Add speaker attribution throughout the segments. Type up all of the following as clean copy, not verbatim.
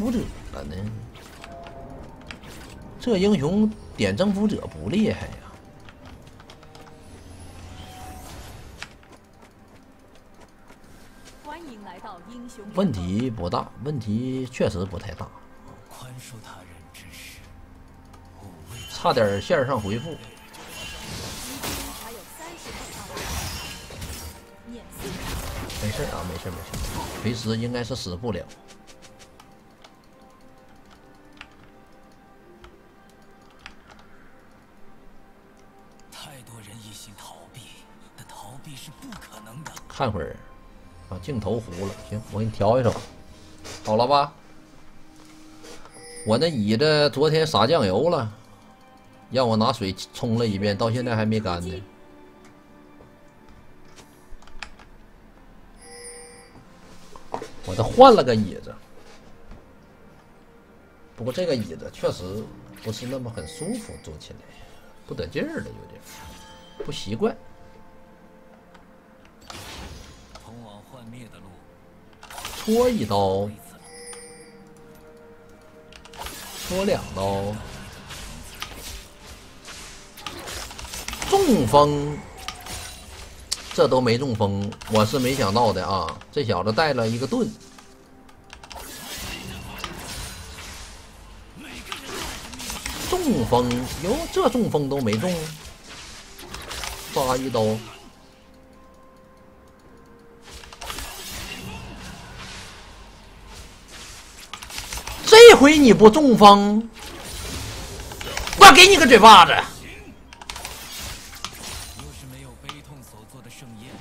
Speaker 1: 符者了呢？这英雄点征服者不厉害呀。
Speaker 2: 欢迎来到英雄。
Speaker 1: 问题不大，问题确实不太大。
Speaker 3: 宽恕他人之事，
Speaker 1: 差点线上回复。
Speaker 2: 还有30秒。免4
Speaker 1: 没事啊，没事没事，随时应该是死不了。
Speaker 3: 太多人一心逃避，但逃避是不可能的。
Speaker 1: 看会儿，啊，镜头糊了，行，我给你调一手，好了吧？我那椅子昨天撒酱油了，让我拿水冲了一遍，到现在还没干呢。我这换了个椅子，不过这个椅子确实不是那么很舒服，坐起来不得劲儿了，有点不习惯。
Speaker 3: 通往幻灭的路，
Speaker 1: 戳一刀，戳2刀，中风，这都没中风，我是没想到的啊！这小子带了一个盾，中风哟，这中风都没中，扎一刀。这回你不中风，我给你个嘴巴子！
Speaker 3: 又是没有悲痛所做的盛宴。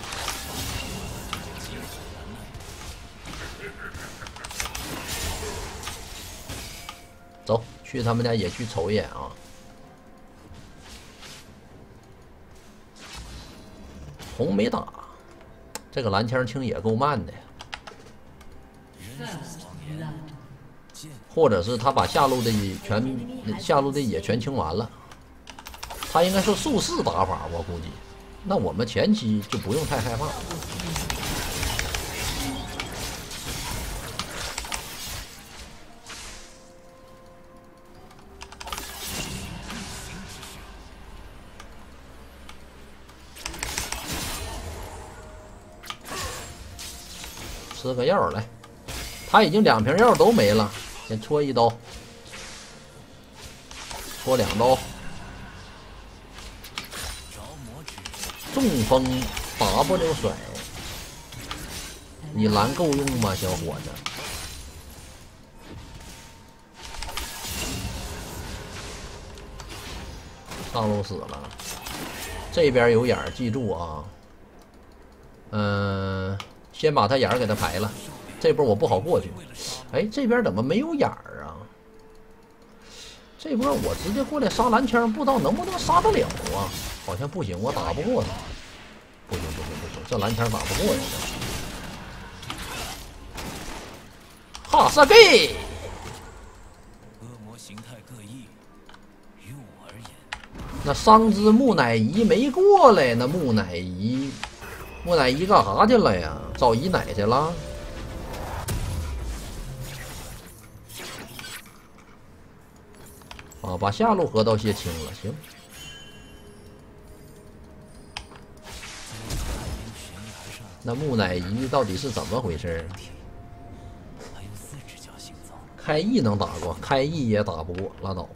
Speaker 1: 走，去他们家野区瞅一眼啊！红没打，这个蓝枪清也够慢的呀。或者是他把下路的野全清完了，他应该是术士打法，我估计。那我们前期就不用太害怕。吃个药来，他已经2瓶药都没了。先戳一刀，戳2刀，中风 W 甩，你蓝够用吗，小伙子？上路死了，这边有眼儿，记住啊。先把他眼儿给他排了，这波我不好过去。哎，这边怎么没有眼儿啊？这波我直接过来杀蓝枪，不知道能不能杀得了啊？好像不行，我打不过他。不行，这蓝枪打不过呀！哈萨贝，
Speaker 3: 恶魔形态各异，于我而言，
Speaker 1: 那桑之木乃伊没过来，那木乃伊干啥去了呀？找姨奶去了？啊，把下路河道卸清了，行。那木乃伊到底是怎么回事？
Speaker 3: 还有4只脚行走。
Speaker 1: 开 E 能打过，开 E 也打不过，拉倒吧。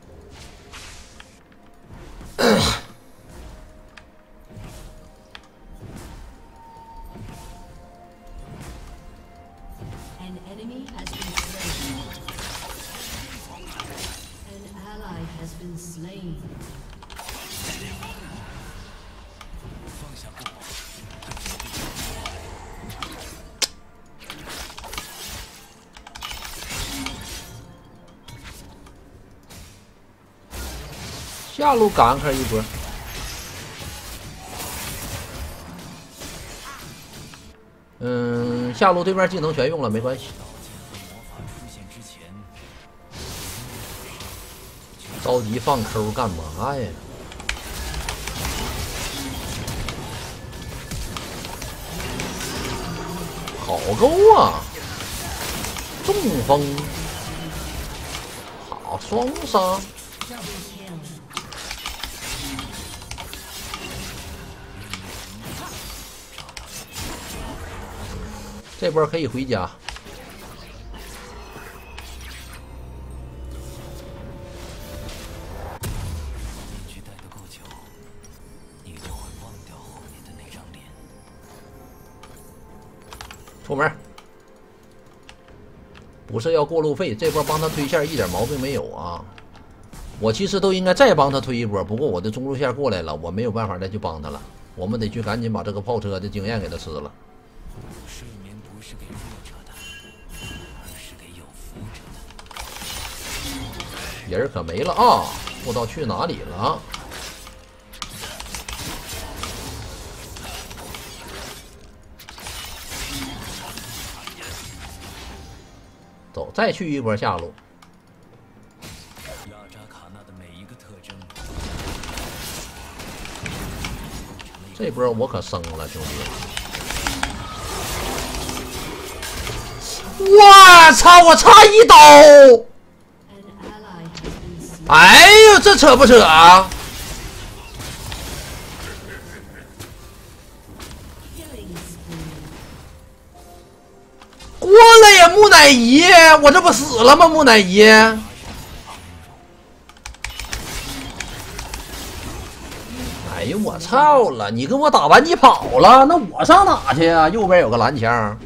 Speaker 1: 下路赶开一波，下路对面技能全用了，没关系。着急放抠干嘛呀？好勾啊！中风，好双杀。这波可以回家。出门，不是要过路费，这波帮他推线一点毛病没有啊！我其实都应该再帮他推一波，不过我的中路线过来了，我没有办法再去帮他了。我们得去赶紧把这个炮车的经验给他吃了。
Speaker 3: 睡眠不是给弱者的，而是给有福者的。
Speaker 1: 人可没了啊！不知道去哪里了。走，再去一波下路。
Speaker 3: 亚扎卡纳的每一个特征，
Speaker 1: 这波我可生了，兄弟！我操！我差一刀！哎呦，这扯不扯啊？过来呀，木乃伊！我这不死了吗？木乃伊！哎呦，我操了！你跟我打完你跑了，那我上哪去啊？右边有个蓝枪，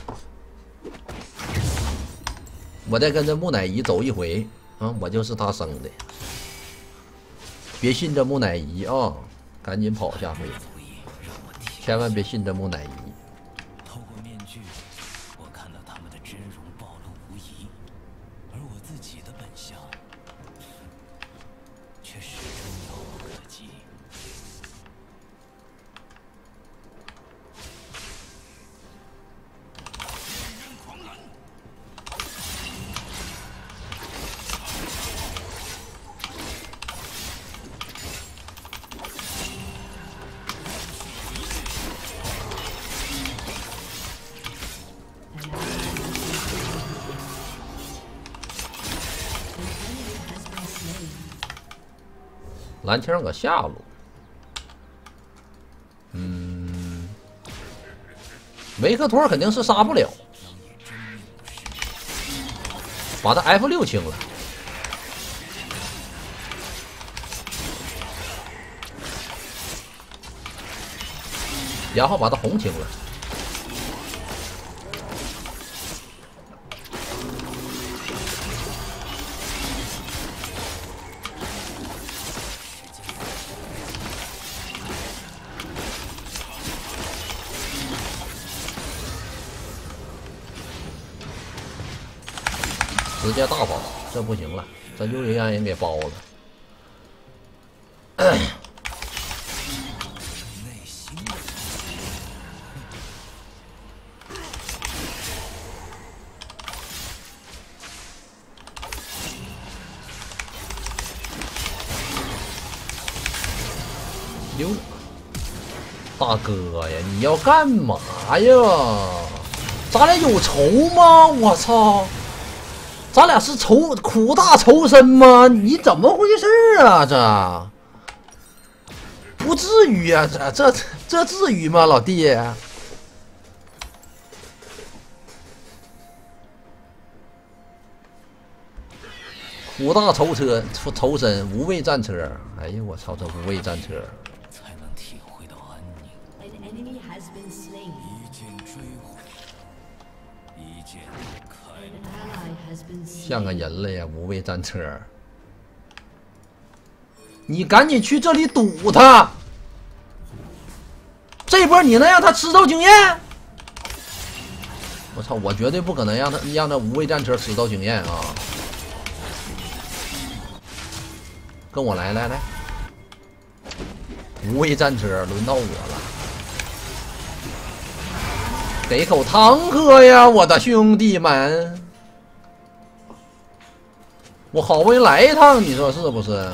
Speaker 1: 我再跟着木乃伊走一回啊！我就是他生的，别信这木乃伊啊！赶紧跑下回，千万别信这木乃伊。
Speaker 3: 透过面具，我看到他们的真容暴露无遗，而我自己的本相却始终遥不可及。
Speaker 1: 蓝枪搁下路，维克托肯定是杀不了，把他 F6清了。然后把他红清了。直接大跑，这不行了，这又让人给包了。哟，大哥呀，你要干嘛呀？咱俩有仇吗？我操！咱俩是苦大仇深吗？你怎么回事啊？这不至于啊！这至于吗，老弟？苦大仇深，无畏战车。哎呦，我操！这无畏战车
Speaker 3: 才能体会到安宁。一剑追魂，一剑开。
Speaker 1: 像个人了呀！无畏战车，你赶紧去这里堵他！这波你能让他吃到经验？我操！我绝对不可能让他无畏战车吃到经验啊！跟我来，无畏战车轮到我了，给口汤喝呀，我的兄弟们！我好不容易来一趟，你说是不是？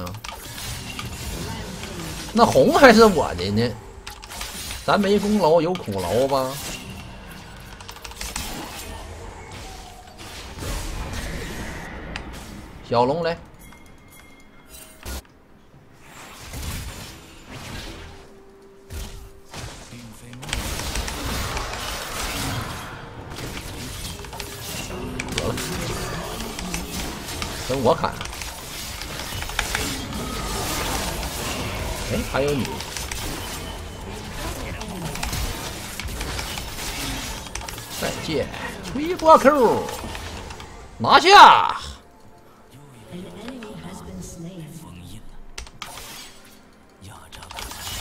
Speaker 1: 那红还是我的呢，咱没功劳有苦劳吧？ 小龙来。得了，跟我砍。哎，还有你。再见，吹波 Q， 拿下。
Speaker 4: An enemy has been slain.
Speaker 3: 封印了。压榨过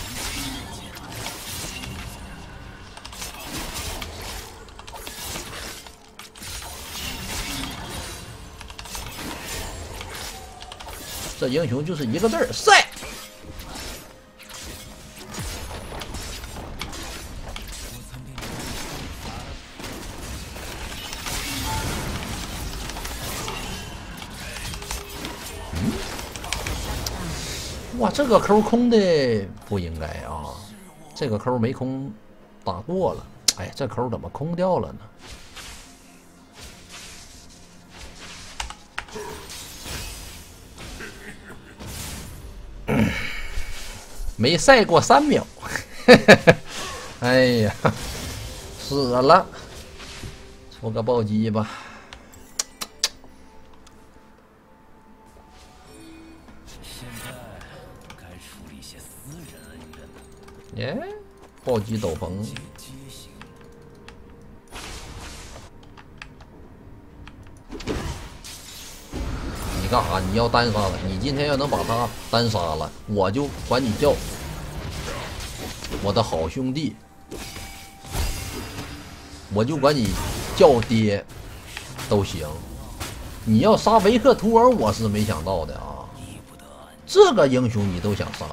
Speaker 1: 这英雄就是一个字儿晒。哇，这个扣空的不应该啊，这个扣没空打过了。哎，这扣怎么空掉了呢？没赛过3秒，哎呀，死了，出个暴击吧。
Speaker 3: 现在该处理些私人恩怨了。
Speaker 1: 耶，暴击斗篷。
Speaker 3: 街行。
Speaker 1: 你干啥？你要单杀了？你今天要能把他单杀了，我就管你叫我的好兄弟，我就管你叫爹都行。你要杀维克图尔，我是没想到的啊！这个英雄你都想杀？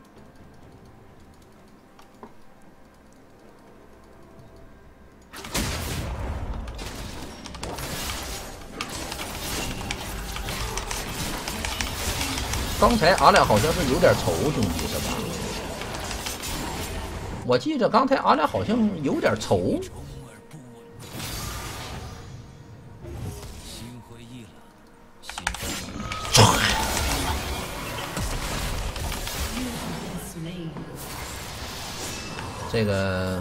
Speaker 1: 刚才俺俩好像是有点仇，兄弟是吧？我记着刚才俺俩好像有点仇。
Speaker 3: 心灰意冷，心灰意冷。
Speaker 4: Slain.
Speaker 1: 这个，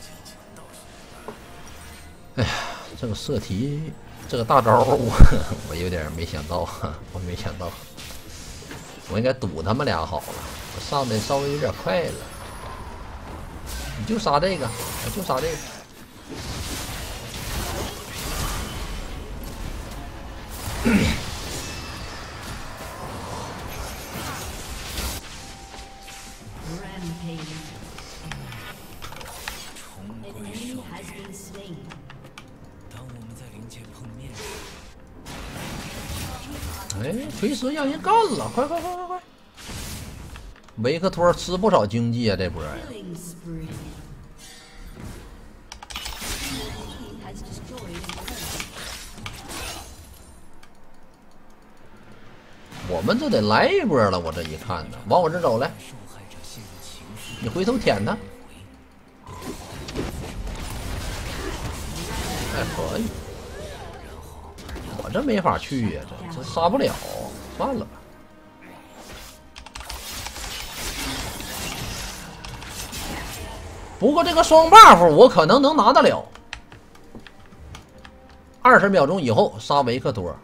Speaker 1: 哎呀，这个射题，这个大招我有点没想到，我没想到，我应该堵他们俩好了，我上的稍微有点快了。你就杀这个，就杀这个。
Speaker 4: Rampage.
Speaker 3: 重
Speaker 4: An
Speaker 3: 归
Speaker 4: enemy
Speaker 3: 少
Speaker 4: has
Speaker 3: 年。
Speaker 4: been slain.
Speaker 3: 当我们在灵界碰面时，
Speaker 1: 哎，锤石让人干了，快快快快快！维克托吃不少经济啊，这波。
Speaker 4: Killing spree.
Speaker 2: Has destroyed an enemy.
Speaker 1: 我们这得来一波了，我这一看呢，往我这走来，
Speaker 3: 受害者陷入情绪
Speaker 1: 你回头舔他，还可以。我这没法去呀、这杀不了，算了吧。不过这个双 buff 我可能能拿得了。20秒钟以后杀维克多。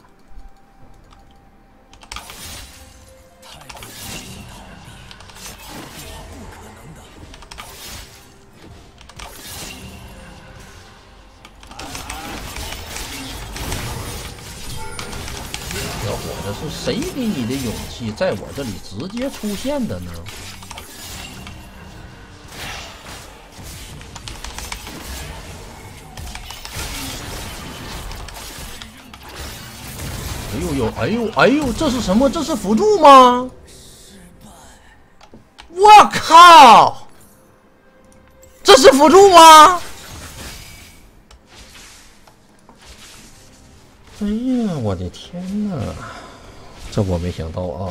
Speaker 1: 要火的是谁给你的勇气在我这里直接出现的呢？哎呦呦，哎呦哎呦，这是什么？这是辅助吗？我靠！这是辅助吗？哎呀，我的天哪！这我没想到啊！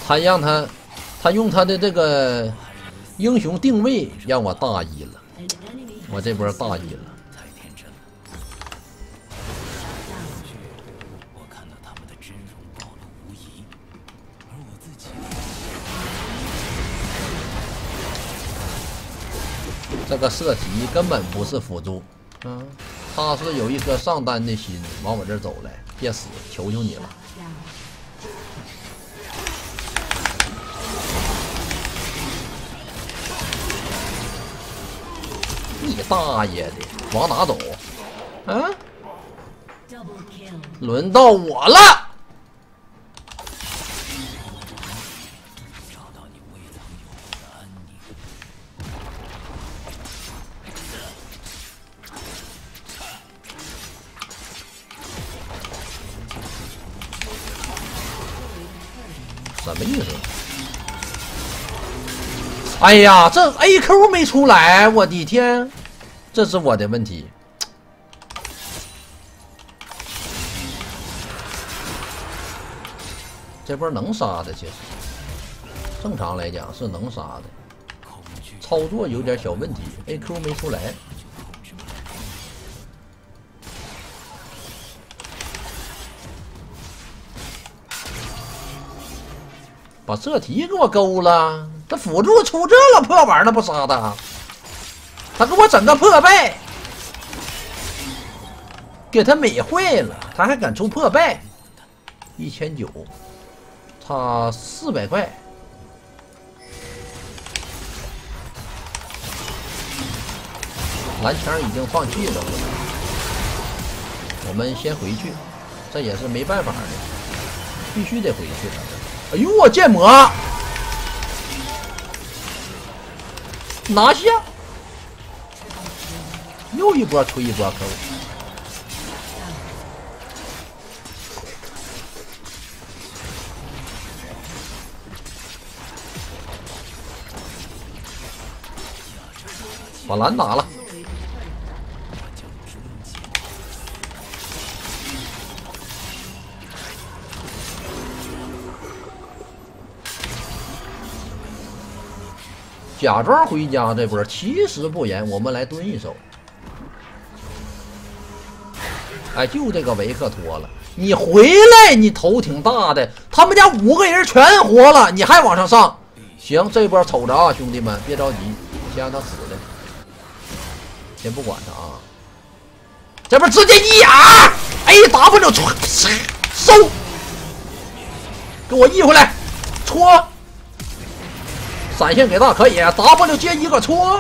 Speaker 1: 他让他用他的这个英雄定位让我大意了，
Speaker 4: An enemy
Speaker 1: 我这波大意了。
Speaker 3: 太天真了。我看到他们的真容暴露无遗，而我自己
Speaker 1: 这个射题根本不是辅助，他是有一颗上单的心往我这儿走来，别死，求求你了。
Speaker 4: down.
Speaker 1: 你大爷的，往哪走？嗯，
Speaker 4: Double kill.
Speaker 1: 轮到我了。
Speaker 3: 找到你未曾有过的安宁。
Speaker 1: 什么意思？哎呀，这 AQ 没出来，我的天，这是我的问题。这波能杀的，其实正常来讲是能杀的，操作有点小问题 ，AQ 没出来。把这题给我勾了，这辅助出这个破玩意儿，那不杀他？他给我整个破败，给他美坏了，他还敢出破败，1900，差400块。蓝枪已经放弃了，我们先回去，这也是没办法的，必须得回去了。哎呦，我剑魔拿下，又一波吹一波 Q。把蓝打了。假装回家这波其实不严，我们来蹲一手。哎，就这个维克托了，你回来，你头挺大的，他们家5个人全活了，你还往上上？行，这波瞅着啊，兄弟们，别着急，先让他死的，先不管他啊。这边直接一眼 ，AW 收，给我移回来，戳。闪现给大可以 ，W 接一个戳。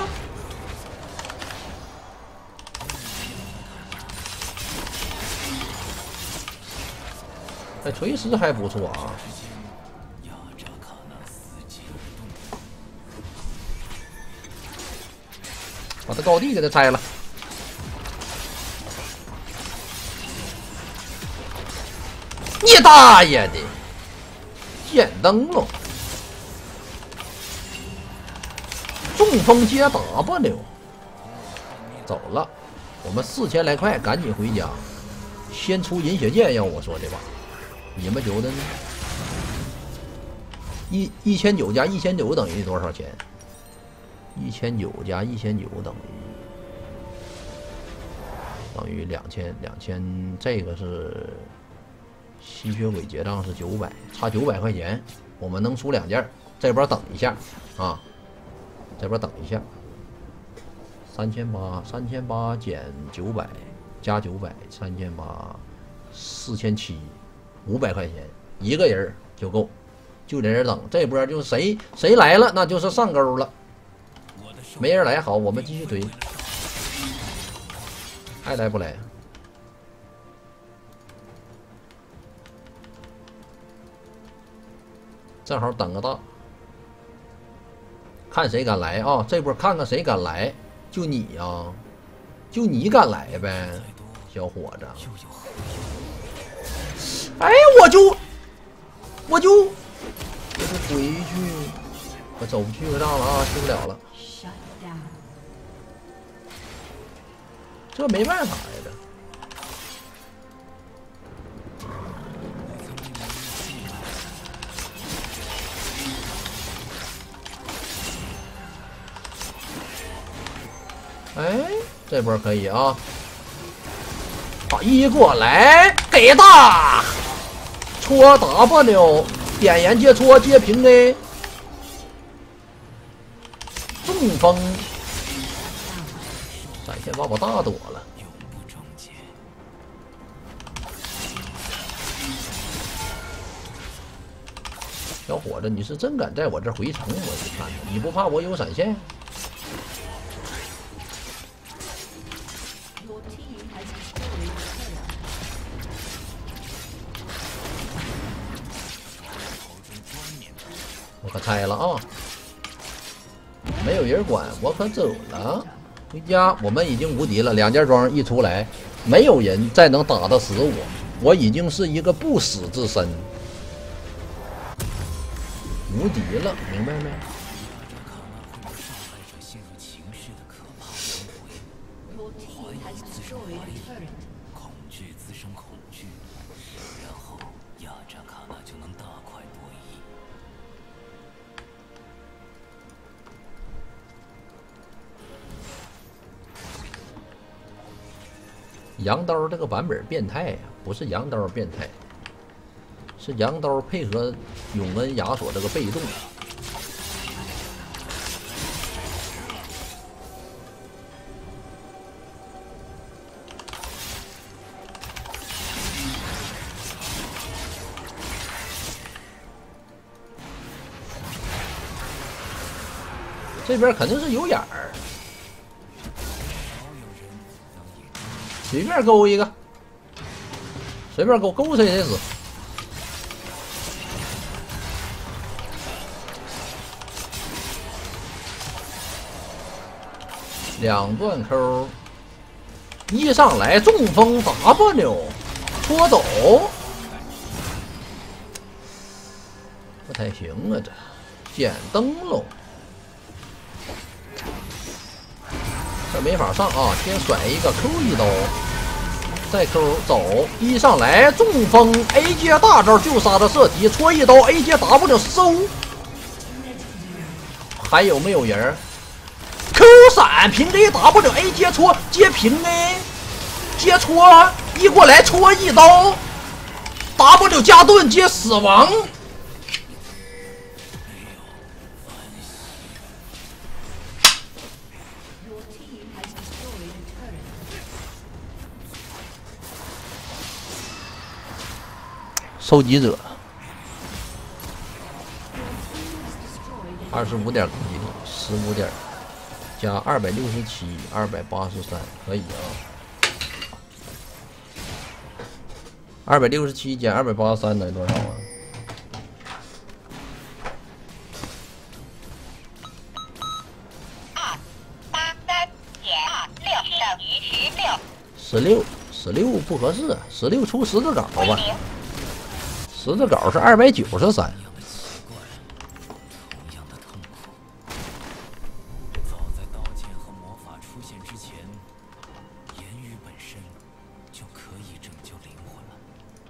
Speaker 1: 这锤石还不错啊。把他高地给他拆了。你大爷的！剑灯笼。中风接 W， 走了。我们4000来块，赶紧回家。先出饮血剑，要我说的吧？你们觉得呢？1900加1900等于多少钱？1900加1900等于2000，这个是吸血鬼结账是900，差900块钱，我们能出2件。这边等一下啊。这边等一下，3800减900加900，3800，4700，500块钱一个人就够，就在这等。这波就谁来了，那就是上钩了。没人来，好，我们继续推。爱来不来？正好等个大。看谁敢来啊！这波看看谁敢来，就你呀，就你敢来呗，小伙子。哎，我就回去，我走不去了，让了啊，去不了了，
Speaker 4: Shut down.
Speaker 1: 这没办法呀，这。 哎，这波可以啊！好，一过来给大，戳 W， 点燃接戳接平 A， 中风，闪现把我大躲了。
Speaker 3: 永不终结。
Speaker 1: 小伙子，你是真敢在我这回城？我去看看，你不怕我有闪现？
Speaker 2: Your team has destroyed a turret.
Speaker 1: 我可拆了啊！没有人管，我可走了。回家，我们已经无敌了。2件装一出来，没有人再能打得死我，我已经是一个不死之身，无敌了，明白没？
Speaker 2: Your team has destroyed a turret.
Speaker 3: 恐惧滋生恐惧，然后亚扎卡纳就能大快朵颐。
Speaker 1: 羊刀这个版本变态呀、不是羊刀变态，是羊刀配合永恩亚索这个被动。这边肯定是有眼儿，随便勾一个，随便勾谁谁死。2段扣，一上来中风 W， 戳走，不太行啊，这捡灯笼。 这没法上啊！先甩一个 Q 一刀，再 Q 走，一上来中风 A 接大招就杀的射题，戳一刀 A 接 W 收。还有没有人 ？Q 闪平 A W A 接戳接平 A 接戳一过来戳一刀 W 加盾接死亡。
Speaker 2: Your team has destroyed a turret.
Speaker 1: 收集者
Speaker 2: Your team has destroyed a
Speaker 1: 25点攻击力，15点加267、283，可以啊。267减283等于多少啊？16不合适，16出十字镐吧。十字镐是293。
Speaker 3: 同样的痛苦。早在刀剑和魔法出现之前，言语本身就可以拯救灵魂了。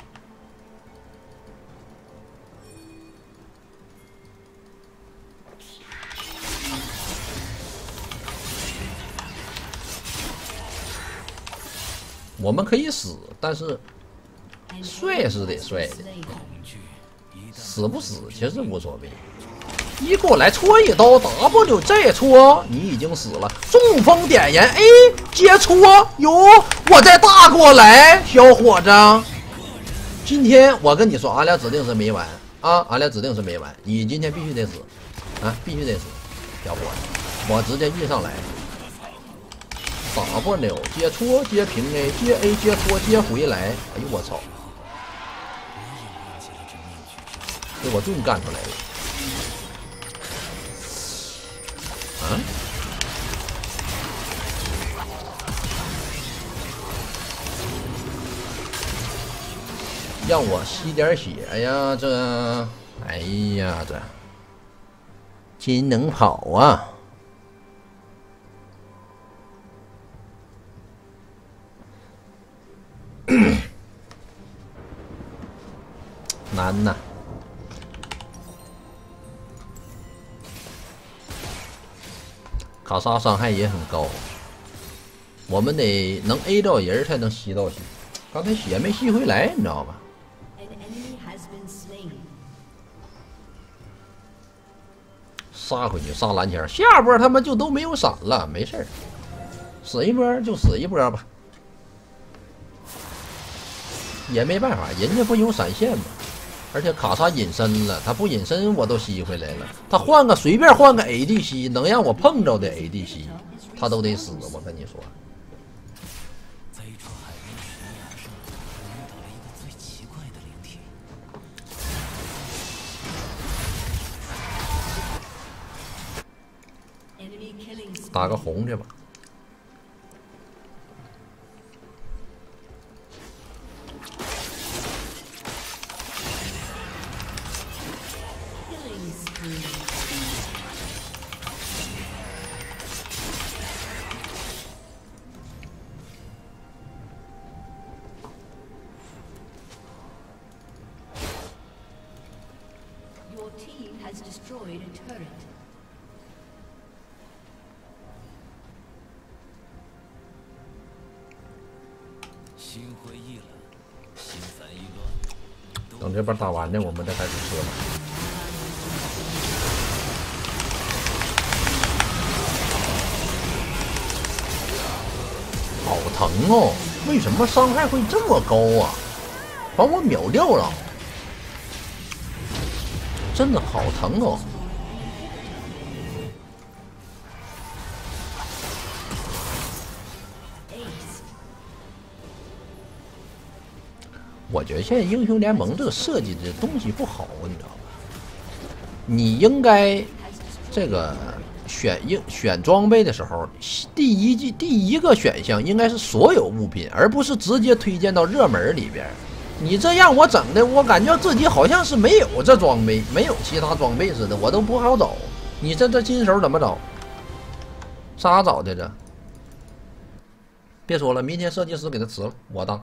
Speaker 1: 我们可以死，但是帅是得帅的，
Speaker 3: 恐惧一旦
Speaker 1: 死不死其实无所谓。一过来戳一刀 W 再戳，你已经死了。中风点燃 A 接戳，哟，我再大过来，小伙子。今天我跟你说，俺俩指定是没完啊！俺俩指定是没完，你今天必须得死啊，必须得死，小伙子。我直接一上来。 W 接戳接平 A 接 A 接戳接回来，哎呦我操！给我盾干出来了。啊？让我吸点血呀，这，哎呀这，真能跑啊！ 难呐！卡莎伤害也很高， 我们得能 A 到人才能吸到血，刚才血没吸回来，你知道吧？
Speaker 4: An enemy has been slain.
Speaker 1: 杀回去，杀蓝枪，下波他们就都没有闪了，没事儿，死一波就死一波吧，也没办法，人家不有闪现吗？而且卡莎隐身了，他不隐身我都吸回来了，他随便换个 ADC， 能让我碰着的 ADC， 他都得死，我跟你说。
Speaker 3: 在一处海边悬崖上，我遇到了一个最奇怪的灵体。
Speaker 4: Enemy killing spree.
Speaker 1: 打个红去吧。
Speaker 4: Killing spree.
Speaker 2: Your team has destroyed a turret.
Speaker 3: 心灰意冷，心烦意乱。
Speaker 1: 等这边打完呢，我们再开始吃了。好疼哦！为什么伤害会这么高啊？把我秒掉了，真的好疼哦！ 我觉得现在英雄联盟这个设计的东西不好，你知道吧？你应该这个选装备的时候，第一个选项应该是所有物品，而不是直接推荐到热门里边。你这样我整的，我感觉自己好像是没有这装备，没有其他装备似的，我都不好找。你这金手怎么找？咋找的这？别说了，明天设计师给他辞了，我当。